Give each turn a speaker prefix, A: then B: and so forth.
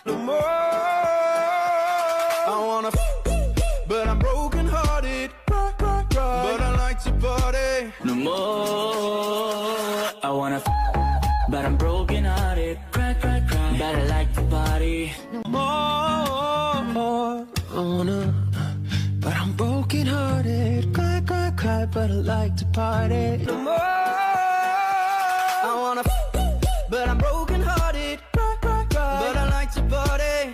A: no more. I wanna but I'm broken hearted. But I like to party.
B: No more. I wanna but I'm broken hearted. Cry, cry, cry. But I like to party.
A: No more. I wanna but I'm broken hearted. Cry, cry, cry. But I like to party. No more. I wanna